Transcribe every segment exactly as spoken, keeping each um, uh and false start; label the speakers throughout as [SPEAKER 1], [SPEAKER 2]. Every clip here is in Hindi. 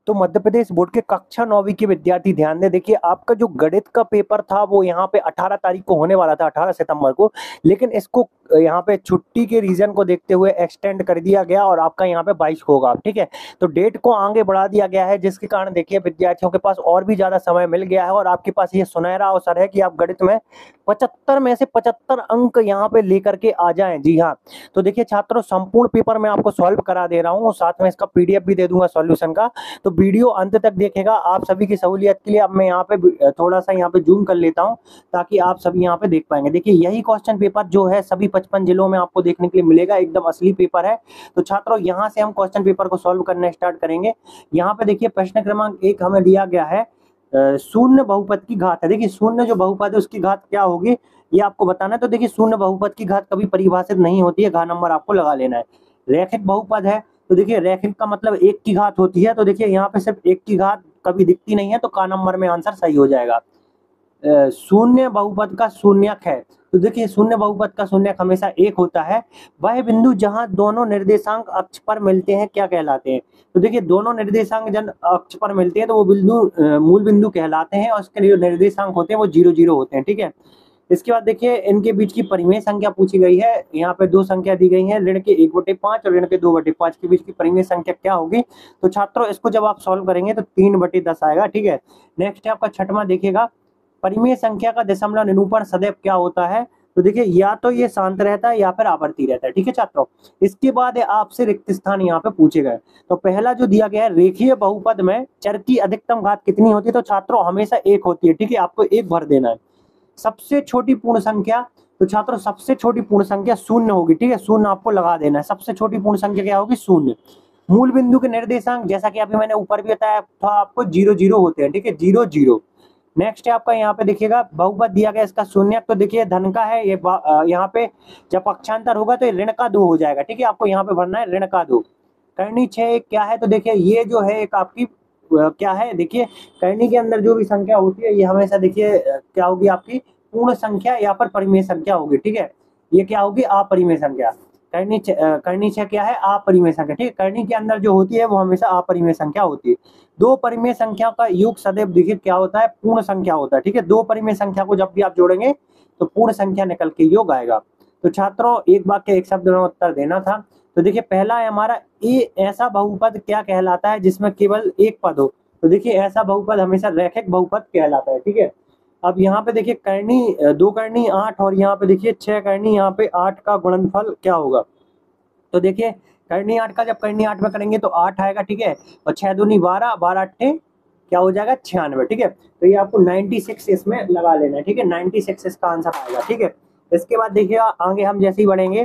[SPEAKER 1] तो मध्य प्रदेश बोर्ड के कक्षा नौवीं के विद्यार्थी ध्यान दें। देखिए आपका जो गणित का पेपर था वो यहाँ पे अठारह तारीख को होने वाला था, अठारह सितंबर को, लेकिन इसको यहाँ पे छुट्टी के रीजन को देखते हुए एक्सटेंड कर दिया गया और आपका यहाँ पे बाईस को होगा। ठीक है, तो डेट को आगे बढ़ा दिया गया है, जिसके कारण देखिए विद्यार्थियों के पास और भी ज्यादा समय मिल गया है और आपके पास ये सुनहरा अवसर है कि आप गणित में पचहत्तर में से पचहत्तर अंक यहाँ पे लेकर के आ जाएं। जी हाँ, तो देखिए छात्रों, संपूर्ण पेपर मैं आपको सॉल्व करा दे रहा हूँ, साथ में इसका पीडीएफ भी दे दूंगा सॉल्यूशन का, तो वीडियो अंत तक देखेगा आप सभी की सहूलियत के लिए। अब मैं यहाँ पे थोड़ा सा यहाँ पे जूम कर लेता हूँ ताकि आप सभी यहाँ पे देख पाएंगे। देखिए यही क्वेश्चन पेपर जो है सभी पचपन जिलों में आपको देखने के लिए मिलेगा, एकदम असली पेपर है। तो छात्रों यहाँ से हम क्वेश्चन पेपर को सॉल्व करना स्टार्ट करेंगे। यहाँ पे देखिए प्रश्न क्रमांक एक हमें दिया गया है, शून्य बहुपद की घात है। देखिए शून्य जो बहुपद है उसकी घात क्या होगी ये आपको बताना है। तो देखिए शून्य बहुपद की घात कभी परिभाषित नहीं होती है, घा नंबर आपको लगा लेना है। रैखिक बहुपद है, तो देखिए रैखिक का मतलब एक की घात होती है, तो देखिए यहाँ पे सिर्फ एक की घात कभी दिखती नहीं है, तो का नंबर में आंसर सही हो जाएगा। शून्य बहुपद का शून्यक है, तो देखिए शून्य बहुपद का शून्यक हमेशा एक होता है। वह बिंदु जहां दोनों निर्देशांक अक्ष पर मिलते हैं क्या कहलाते हैं? तो देखिए दोनों निर्देशांक जब अक्ष पर मिलते हैं तो वो बिंदु मूल बिंदु कहलाते हैं और उसके जो निर्देशांक होते हैं वो जीरो जीरो होते हैं। ठीक है, इसके बाद देखिए इनके बीच की परिमेय संख्या पूछी गई है। यहाँ पे दो संख्या दी गई है, ऋण के एक बटे पांच और ऋण के दो बटे पांच के बीच की परिमेय संख्या क्या होगी? तो छात्रों इसको जब आप सॉल्व करेंगे तो तीन बटे दस आएगा। ठीक है, नेक्स्ट है आपका छठवां, देखिएगा परिमेय संख्या का दशमलव निरूपण सदैव क्या होता है? तो देखिए या तो ये शांत रहता है या फिर आवर्ती रहता है। ठीक है छात्रों, इसके बाद आपसे रिक्त स्थान यहाँ पे पूछे गए। तो पहला जो दिया गया है, रेखीय बहुपद में चर की अधिकतम घात कितनी होती है? तो छात्रों हमेशा एक होती है। ठीक है, आपको एक भर देना है। सबसे छोटी पूर्ण संख्या, तो छात्रों सबसे छोटी पूर्ण संख्या शून्य होगी। ठीक है, शून्य आपको लगा देना है। सबसे छोटी पूर्ण संख्या क्या होगी? शून्य। मूल बिंदु के निर्देशांक जैसा कि अभी मैंने ऊपर भी बताया था आपको, जीरो जीरो होते हैं। ठीक है, जीरो जीरो। नेक्स्ट है आपका यहाँ पे देखिएगा बहुपद दिया गया इसका शून्य, तो देखिए धन का है ये, यहाँ पे जब पक्षांतर होगा तो ये ऋण का दो हो जाएगा। ठीक है, आपको यहाँ पे भरना है ऋण का दो। करनी छह क्या है? तो देखिए ये जो है एक आपकी क्या है, देखिए करनी के अंदर जो भी संख्या होती है ये हमेशा देखिए क्या होगी आपकी पूर्ण संख्या या पर परिमेय संख्या होगी। ठीक है, ये क्या होगी? अपरिमेय संख्या। करनी करनी छह क्या है? अपरिमेय संख्या। ठीक है, करनी के अंदर जो होती है वो हमेशा अपरिमेय संख्या होती है। दो परिमेय संख्या का योग सदैव देखिए क्या होता है? पूर्ण संख्या होता है। ठीक है, दो परिमेय संख्या को जब भी आप जोड़ेंगे तो पूर्ण संख्या निकल के योग आएगा। तो छात्रों एक वाक्य एक शब्द में उत्तर देना था। तो देखिए पहला है हमारा, ए ऐसा बहुपद क्या कहलाता है जिसमें केवल एक पद हो? तो देखिए ऐसा बहुपद हमेशा रैखिक बहुपद कहलाता है। ठीक है, अब यहाँ पे देखिए करनी दो करनी आठ और यहाँ पे देखिए छह करनी, यहाँ पे आठ का गुणनफल क्या होगा? तो देखिए करनी आठ का जब करनी आठ में करेंगे तो आठ आएगा। ठीक है, और छह दूनी बारह, बारह अट्ठे क्या हो जाएगा? छियानवे। ठीक है, तो ये आपको छियानवे इसमें लगा लेना है। ठीक है, छियानवे इसका आंसर आएगा। ठीक है, इसके बाद देखिए आगे हम जैसे ही बढ़ेंगे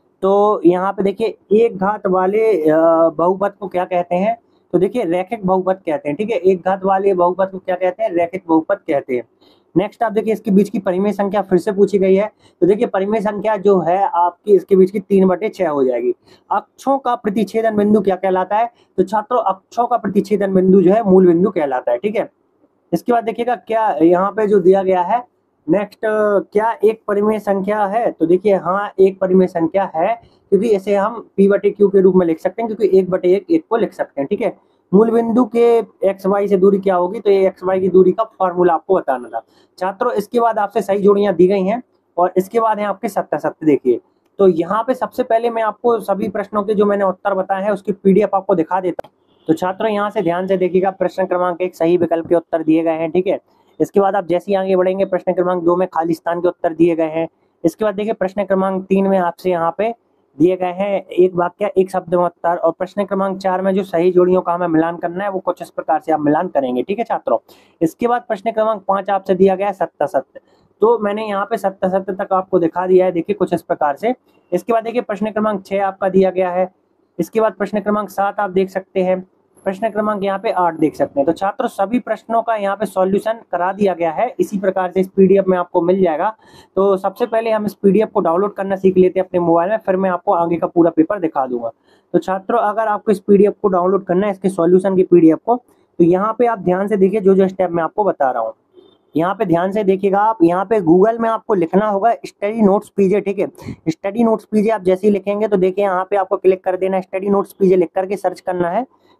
[SPEAKER 1] तो यहाँ पे देखिए एक घात वाले बहुपद को क्या कहते हैं? तो देखिए रैखिक बहुपद कहते हैं। ठीक है, एक घात वाले बहुपद को क्या कहते हैं? रैखिक बहुपद कहते हैं। नेक्स्ट आप देखिए इसके बीच की परिमेय संख्या फिर से पूछी गई है। तो देखिए परिमेय संख्या जो है आपकी इसके बीच की तीन बटे छह हो जाएगी। अक्षों का प्रतिच्छेदन बिंदु क्या कहलाता है? तो छात्रों अक्षों का प्रतिच्छेदन बिंदु जो है मूल बिंदु कहलाता है। ठीक है, इसके बाद देखिएगा क्या यहाँ पे जो दिया गया है नेक्स्ट, क्या एक परिमेय संख्या है? तो देखिए हाँ एक परिमेय संख्या है, क्योंकि इसे हम पी बटे क्यू के रूप में लिख सकते हैं, क्योंकि एक बटे एक एक को लिख सकते हैं। ठीक है, मूल बिंदु के एक्स वाई से दूरी क्या होगी? तो ये एक्स वाई की दूरी का फॉर्मूला आपको बताना था। छात्रों इसके बाद आपसे सही जोड़ियां दी गई हैं और इसके बाद है आपके सत्य सत्य। देखिए तो यहाँ पे सबसे पहले मैं आपको सभी प्रश्नों के जो मैंने उत्तर बताए हैं उसकी पीडीएफ आपको दिखा देता हूँ। तो छात्रों यहाँ से ध्यान से देखिएगा, प्रश्न क्रमांक एक सही विकल्प के उत्तर दिए गए हैं। ठीक है, इसके बाद आप जैसे ही आगे बढ़ेंगे प्रश्न क्रमांक दो में खाली स्थान के उत्तर दिए गए हैं। इसके बाद देखिए प्रश्न क्रमांक तीन में आपसे यहाँ पे दिए गए हैं एक वाक्य एक शब्द में उत्तर, और प्रश्न क्रमांक चार में जो सही जोड़ियों का हमें मिलान करना है वो कुछ इस प्रकार से आप मिलान करेंगे। ठीक है छात्रों, इसके बाद प्रश्न क्रमांक पांच आपसे दिया गया है सत्य सत्य, तो मैंने यहाँ पे सत्य सत्य तक आपको दिखा दिया है। देखिए कुछ इस प्रकार से। इसके बाद देखिए प्रश्न क्रमांक छह आपका दिया गया है। इसके बाद प्रश्न क्रमांक सात आप देख सकते हैं, प्रश्न क्रमांक यहाँ पे आठ देख सकते हैं। तो छात्रों सभी प्रश्नों का यहाँ पे सॉल्यूशन करा दिया गया है, इसी प्रकार से इस पीडीएफ में आपको मिल जाएगा। तो सबसे पहले हम इस पीडीएफ को डाउनलोड करना सीख लेते हैं अपने मोबाइल में, फिर मैं आपको आगे का पूरा पेपर दिखा दूंगा। तो छात्रों अगर आपको इस पीडीएफ को डाउनलोड करना है, इसके सॉल्यूशन की पीडीएफ को, तो यहाँ पे आप ध्यान से देखिए जो जो स्टेप मैं आपको बता रहा हूँ। यहाँ पे ध्यान से देखिएगा आप, यहाँ पे गूगल में आपको लिखना होगा स्टडी नोट्स पीजे। ठीक है, स्टडी नोट्स पीजे आप जैसे ही लिखेंगे तो देखिए यहाँ पे आपको क्लिक कर देना, स्टडी नोट्स पीजे लिख करके सर्च करना है।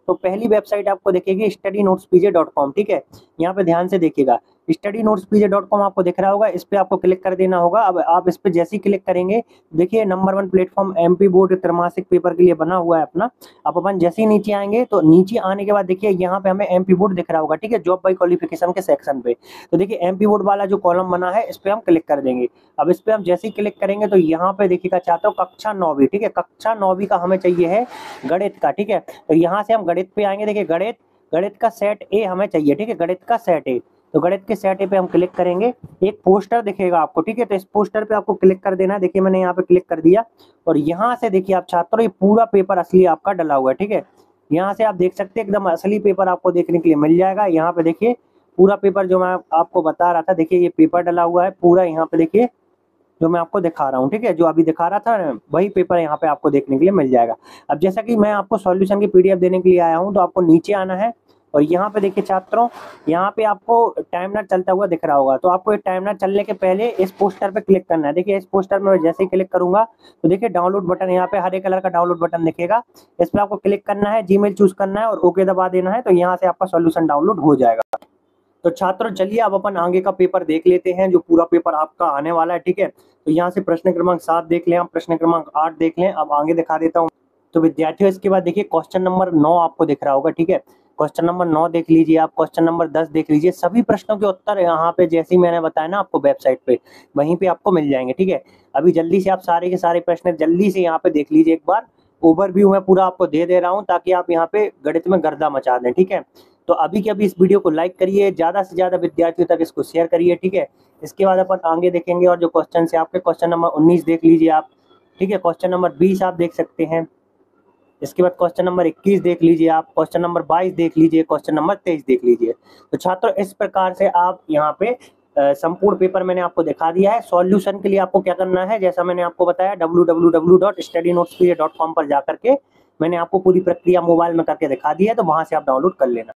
[SPEAKER 1] तो पहली वेबसाइट आपको दिखेगी study notes PJ dot com, ठीक है। यहाँ पे ध्यान से देखिएगा, study notes PJ dot com आपको दिख रहा होगा, इस पे आपको क्लिक कर देना होगा। अब आप इस पे जैसे ही क्लिक करेंगे, देखिए number one platform MP board त्रैमासिक पेपर के लिए बना हुआ है अपना। आप अपन जैसे ही नीचे आएंगे तो नीचे आने के बाद देखिए यहाँ पे हमें एमपी बोर्ड दिख रहा होगा, ठीक है, जॉब बाई क्वालिफिकेशन के सेक्शन पे। तो देखिए एमपी बोर्ड वाला जो कॉलम बना है इस पे हम क्लिक कर देंगे। अब इस पे हम जैसे ही क्लिक करेंगे तो यहाँ पे देखिएगा छात्रों कक्षा नौवीं, ठीक है, कक्षा नौवीं का हमें चाहिए है गणित का, ठीक है। तो यहाँ से हम गणित पे आएंगे, देखिए गणित गणित का सेट ए हमें चाहिए, ठीक है, गणित का सेट ए। तो गणित के सेट ए पे हम क्लिक करेंगे, एक पोस्टर दिखेगा आपको, ठीक है, तो इस पोस्टर पे आपको क्लिक कर देना है। देखिए मैंने यहाँ पे क्लिक कर दिया और यहाँ से देखिए आप छात्रों ये पूरा पेपर असली आपका डला हुआ है, ठीक है। यहाँ से आप देख सकते हैं एकदम असली पेपर आपको देखने के लिए मिल जाएगा। यहाँ पे देखिए पूरा पेपर जो मैं आपको बता रहा था, देखिए ये पेपर डला हुआ है पूरा, यहाँ पे देखिए जो मैं आपको दिखा रहा हूँ, ठीक है, जो अभी दिखा रहा था वही पेपर यहाँ पे आपको देखने के लिए मिल जाएगा। अब जैसा कि मैं आपको सॉल्यूशन की पीडीएफ देने के लिए आया हूँ, तो आपको नीचे आना है और यहाँ पे देखिए छात्रों, यहाँ पे आपको टाइमर चलता हुआ दिख रहा होगा। तो आपको टाइमर चलने के पहले इस पोस्टर पे क्लिक करना है। देखिए इस पोस्टर में जैसे ही क्लिक करूंगा तो देखिए डाउनलोड बटन, यहाँ पे हरे कलर का डाउनलोड बटन दिखेगा, इस पर आपको क्लिक करना है, जीमेल चूज करना है और ओके दबा देना है। तो यहाँ से आपका सॉल्यूशन डाउनलोड हो जाएगा। तो छात्रों चलिए अब अपन आगे का पेपर देख लेते हैं, जो पूरा पेपर आपका आने वाला है, ठीक है। तो यहाँ से प्रश्न क्रमांक सात देख लें, आप प्रश्न क्रमांक आठ देख लें। अब आगे दिखा देता हूँ। तो विद्यार्थियों इसके बाद देखिए क्वेश्चन नंबर नौ आपको दिख रहा होगा, ठीक है, क्वेश्चन नंबर नौ देख लीजिए आप, क्वेश्चन नंबर दस देख लीजिए। सभी प्रश्नों के उत्तर यहाँ पे जैसे ही मैंने बताया ना आपको वेबसाइट पे, वहीं पे आपको मिल जाएंगे, ठीक है। अभी जल्दी से आप सारे के सारे प्रश्न जल्दी से यहाँ पे देख लीजिए एक बार। ओवरव्यू मैं पूरा आपको दे दे रहा हूँ ताकि आप यहाँ पे गणित में गर्दा मचा दें, ठीक है। तो अभी के अभी इस वीडियो को लाइक करिए, ज्यादा से ज्यादा विद्यार्थियों तक इसको शेयर करिए, ठीक है। इसके बाद अपन आगे देखेंगे और जो क्वेश्चन है आपके, क्वेश्चन नंबर उन्नीस देख लीजिए आप, ठीक है, क्वेश्चन नंबर बीस आप देख सकते हैं। इसके बाद क्वेश्चन नंबर इक्कीस देख लीजिए आप, क्वेश्चन नंबर बाईस देख लीजिए, क्वेश्चन नंबर तेईस देख लीजिए। तो छात्रों इस प्रकार से आप यहाँ पे संपूर्ण पेपर मैंने आपको दिखा दिया है। सॉल्यूशन के लिए आपको क्या करना है, जैसा मैंने आपको बताया W W W dot study notes PJ dot com पर जाकर के मैंने आपको पूरी प्रक्रिया मोबाइल में करके दिखा दी है, तो वहां से आप डाउनलोड कर लेना।